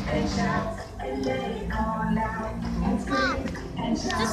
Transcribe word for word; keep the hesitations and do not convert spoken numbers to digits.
and shout and let it all out and scream and shout.